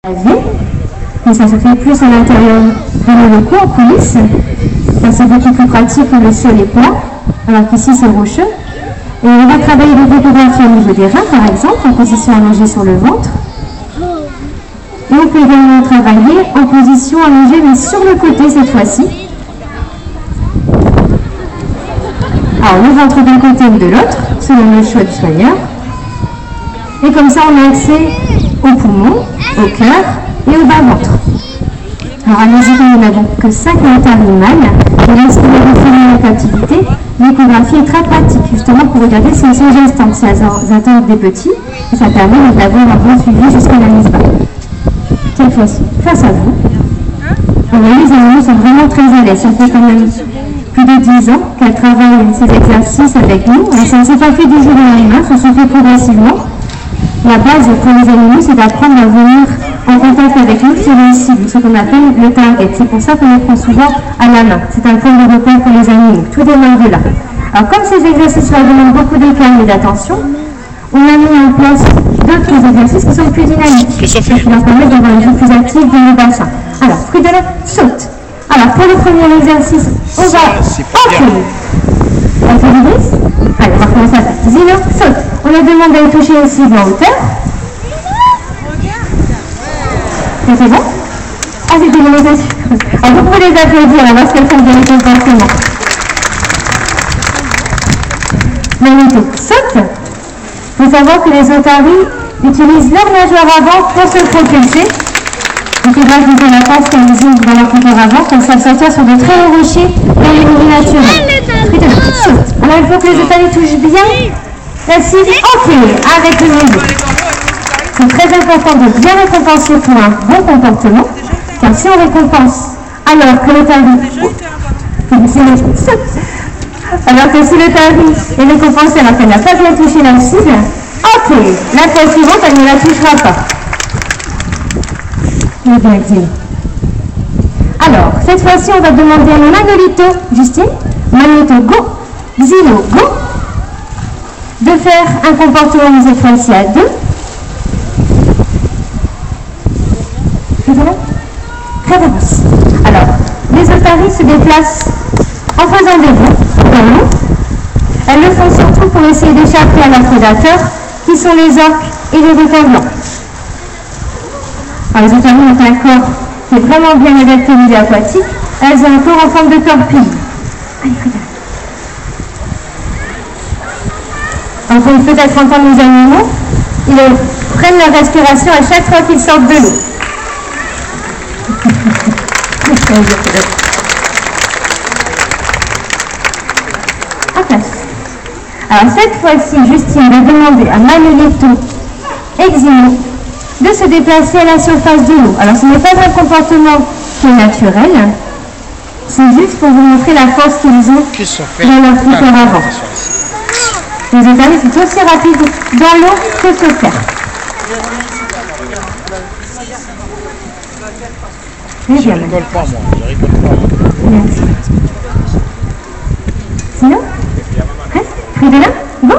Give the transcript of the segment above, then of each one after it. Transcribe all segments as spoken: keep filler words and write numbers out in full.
Mais ça se fait plus à l'intérieur de nos locaux, en coulisses, car c'est beaucoup plus pratique quand le sol est plat, alors qu'ici c'est rocheux. Et on va travailler les photographies au niveau des reins, par exemple, en position allongée sur le ventre. Et on peut également travailler en position allongée, mais sur le côté cette fois-ci. Alors, le ventre d'un côté ou de l'autre, selon le choix du soigneur. Et comme ça, on a accès aux poumons, au cœur et au bas-ventre. Alors, à nos yeux, nous n'avons que cinq métals mâles. Et là, si vous avez fait la captivité, l'échographie est très pratique, justement, pour regarder si elles sont gestantes, si elles attendent des petits. Et ça permet d'avoir un bon suivi jusqu'à la mise bas. Cette fois-ci, face à vous. Vous voyez, les animaux sont vraiment très à l'aise. Ça fait quand même plus de dix ans qu'elles travaillent ces exercices avec nous. Et ça ne s'est pas fait du jour au lendemain, ça s'est fait progressivement. La base pour les animaux, c'est d'apprendre à venir en contact avec nous sur une cible, ce qu'on appelle le target. C'est pour ça qu'on les prend souvent à la main. C'est un point de repère pour les animaux. Tout démarre de là. Alors, comme ces exercices-là demandent beaucoup de calme et d'attention, on a mis en place d'autres exercices qui sont plus dynamiques, qui leur permettent d'avoir une vie plus active dans le bassin. Alors, fruit de la saute. Alors, pour le premier exercice, on va enculer. On fait du brise. Allez, on va commencer à faire. Zino, saute. On a demandé à toucher une cible en hauteur. C'est bon? Ah, c'est une imitation. Alors, vous pouvez les applaudir, on va voir ce qu'elles font bien les comportements. Magnifique. Saute. Il faut savoir que les otaries utilisent leur nageoire avant pour se propulser. Donc, il faudra qu'ils aient la force qu'elles ouvrent dans leur moteur avant, comme ça, sortir sur de très hauts rochers dans les milieux naturels. Saute. Alors, il faut que les otaries touchent bien la cible. Ok, avec le niveau. C'est très important de bien récompenser pour un bon comportement, car si on récompense alors que l'otarie... Alors que si l'otarie est récompensée alors qu'elle n'a pas bien touché la cible, ok, la fois suivante, elle ne la touchera pas. Eh bien dit. Alors, cette fois-ci, on va demander à Manolito, Justine, Manolito, go, Zilo, go, de faire un comportement cette fois-ci à deux. Très d'avance. Alors, les otaries se déplacent en faisant des bonds dans l'eau. Elles le font surtout pour essayer d'échapper à leurs prédateurs, qui sont les orques et les requins blancs. Alors, les otaries ont un corps qui est vraiment bien adapté au milieu aquatique. Elles ont un corps en forme de torpille. Allez, regarde. Alors, vous pouvez peut-être entendre les animaux, ils prennent leur respiration à chaque fois qu'ils sortent de l'eau. Alors cette fois-ci, Justine va demander à Manolito et Ximo de se déplacer à la surface de l'eau. Alors ce n'est pas un comportement qui est naturel, c'est juste pour vous montrer la force qu'ils ont dans leur flotteur avant. Les otaries sont aussi rapides dans l'eau que sur terre. Je rigole pas, moi. Je rigole pas. Merci. Sinon? Reste. Fridolin? Bon?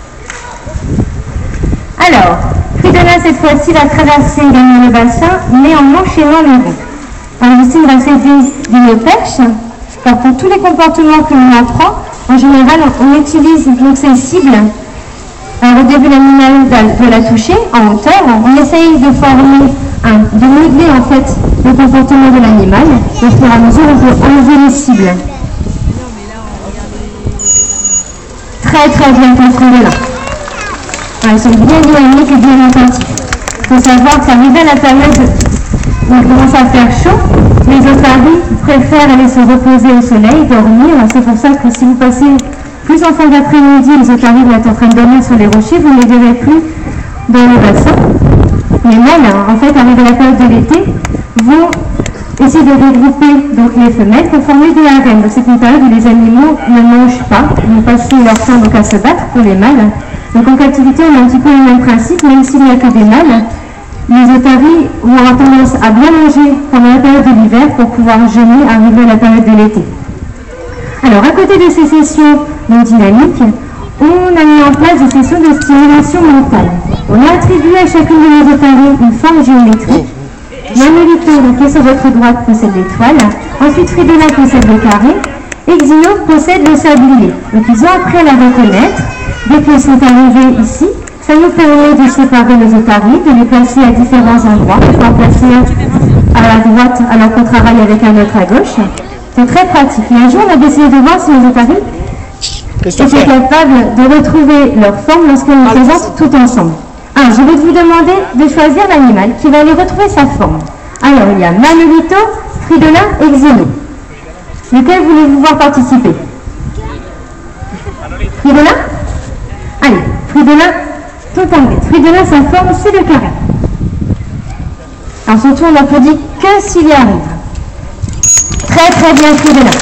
Alors, Fridolin, cette fois-ci, va traverser également le bassin, mais en enchaînant les roues. Alors, Justine va s'aider d'une perche. Alors, pour tous les comportements que l'on apprend, en général, on utilise donc ces cibles. Alors, au début, l'animal doit la toucher en hauteur. On essaye de former, un, de modeler en fait le comportement de l'animal. Et au fur et à mesure, on peut enlever les cibles. Très très bien contrôlées là. Elles sont bien dynamiques et bien attentives. Il faut savoir qu'arrivé à la période où il commence à faire chaud, les otaries préfèrent aller se reposer au soleil, dormir. C'est pour ça que si vous passez plus en fin d'après-midi, les otaries vont être en train de dormir sur les rochers, vous ne les verrez plus dans le bassin. Les mâles, en fait, arrivés à la période de l'été, vont essayer de regrouper donc, les femelles pour former des harennes. Donc c'est une période où les animaux ne mangent pas, ils vont passer leur temps donc, à se battre pour les mâles. Donc en captivité, on a un petit peu le même principe, même s'il n'y a que des mâles. Les otaries vont avoir tendance à bien manger pendant la période de l'hiver pour pouvoir jeûner arriver à la période de l'été. Alors à côté de ces sessions donc, dynamiques, on a mis en place des sessions de stimulation mentale. On a attribué à chacune de nos otaries une forme géométrique Manolito, donc, qui est sur votre droite, possède l'étoile. Ensuite, Fridolin possède le carré. Et Xino possède le sablier. Donc, ils ont appris à la reconnaître. Dès qu'ils sont arrivés ici, ça nous permet de séparer les otaries, de les placer à différents endroits. On peut en placer un à la droite alors qu'on travaille avec un autre à gauche. C'est très pratique. Et un jour, on a décidé de voir si les otaries étaient capables de retrouver leur forme lorsqu'elles les présentent tout ensemble. Ah, je vais vous demander de choisir l'animal qui va aller retrouver sa forme. Alors, il y a Manolito, Fridolin et Xino. Lequel voulez-vous voir participer? Fridolin? Allez, Fridolin, ton target. Fridolin, sa forme, c'est le carré. Alors surtout, on n'applaudit que s'il y arrive. Très très bien, Fridolin.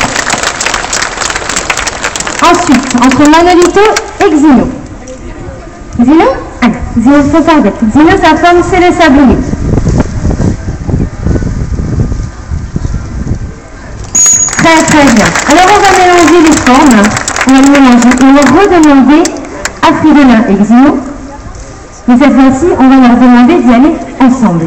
Ensuite, entre Manolito et Xino. Xino? Allez, Xino, son target. Xino, sa forme, c'est le sablier. Très très bien. Alors on va mélanger les formes. On va les mélanger et on va redemander à Fridolin et Xino. Mais cette fois-ci, on va leur demander d'y aller ensemble.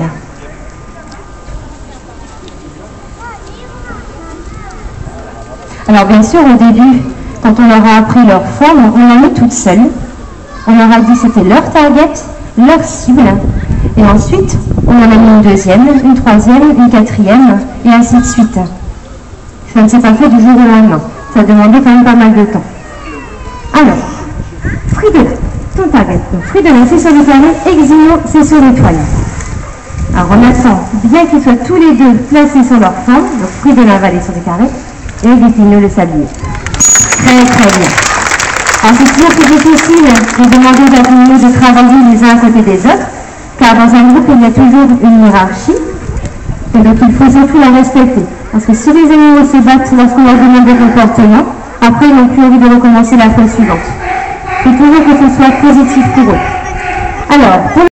Alors bien sûr, au début, quand on leur a appris leur forme, on l'a mis toutes seules. On leur a dit que c'était leur target, leur cible. Et ensuite, on en a mis une deuxième, une troisième, une quatrième, et ainsi de suite. Ça ne s'est pas fait du jour au lendemain. Ça a demandé quand même pas mal de temps. Alors, Fridolin, ton target. Donc Fridolin, c'est sur le carré, et Xino, c'est sur l'étoile. Alors on attend bien qu'ils soient tous les deux placés sur leur forme. Donc Fridolin va aller sur le carré, et Xino le sablier. Très très bien. Alors c'est toujours plus difficile de demander aux animaux de travailler les uns à côté des autres, car dans un groupe il y a toujours une hiérarchie, et donc il faut surtout la respecter. Parce que si les animaux se battent lorsqu'on leur demande des comportements, après ils n'ont plus envie de recommencer la fois suivante. Il faut toujours que ce soit positif pour eux. Alors, pour